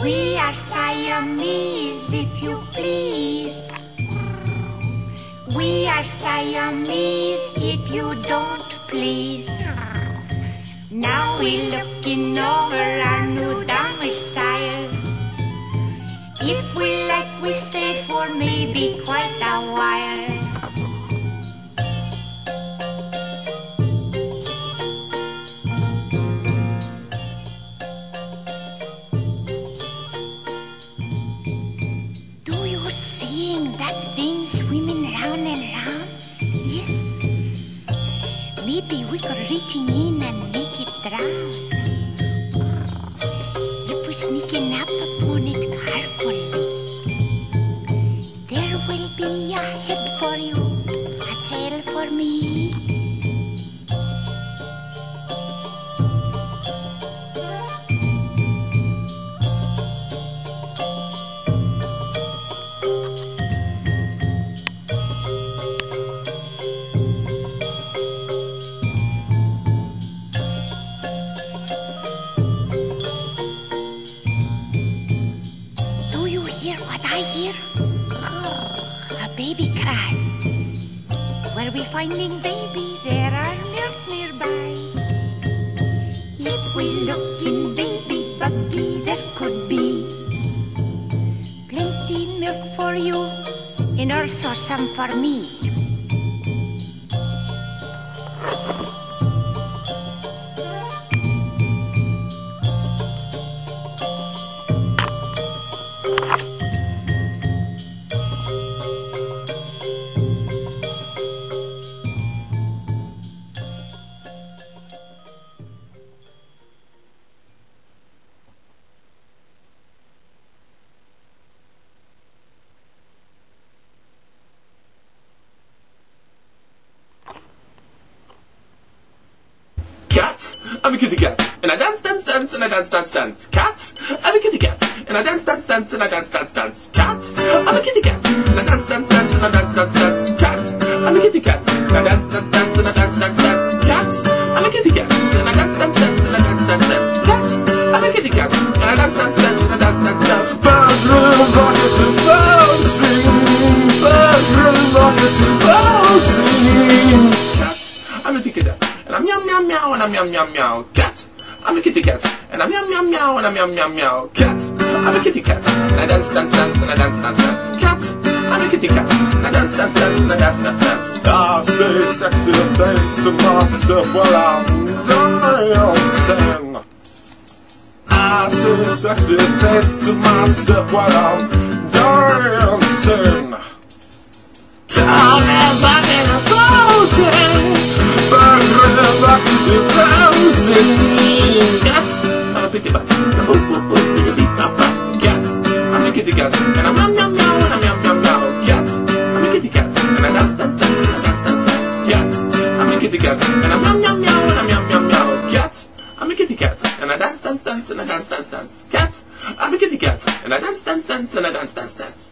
We are Siamese, if you please. We are Siamese, if you don't please. Now we're looking over our new domicile. If we like, we stay for maybe quite a while. Seeing that thing swimming round and round? Yes. Maybe we could reaching in and make it drown. If we sneaking up upon it carefully, there will be a head for you, a tail for me. Hear what I hear? A baby cry. Where we finding baby, there are milk nearby. If we look in baby buggy, there could be plenty milk for you and also some for me. Cat, I'm a kitty cat, and I dance, dance, dance, and I dance, dance, dance. Cat, I'm a kitty cat, and I dance, dance, dance, and I dance, dance, dance. Cat, I'm a kitty cat, and I dance, dance, dance, and I dance, dance, dance. Cat, I'm a kitty cat, and I dance, dance, dance, and I dance, dance, dance. Cat, I'm a kitty cat, and I dance, dance, dance, and I dance, dance, dance. Cat, I'm a kitty cat, and I dance, dance, dance, and I dance, dance, dance. Bedroom rocket to bouncing, bedroom rocket to bouncing. Cat, I'm a kitty cat. And I'm meow meow meow and I'm meow meow meow. Cat, I'm a kitty cat. And I'm meow meow meow and I'm meow meow meow. Cat, I'm a kitty cat. And I dance dance dance and I dance dance dance. Cat, I'm a kitty cat. And I dance dance dance and I dance dance dance. I say sexy things to myself while I'm dancing. I say sexy things to myself while I'm dancing. I'm back in a thousand. Back to the bouncing. Cat, I'm a pretty cat. Cat, I'm a kitty cat. And I'm meow meow meow and I'm meow meow meow. Cat, I'm a kitty cat. And I dance dance dance and I dance dance dance. Cat, I'm a kitty cat. And I'm meow meow meow and I'm meow meow meow. Cat, I'm a kitty cat. And I dance dance dance and I dance dance dance. Cat, I'm a kitty cat. And I dance dance dance and I dance dance dance.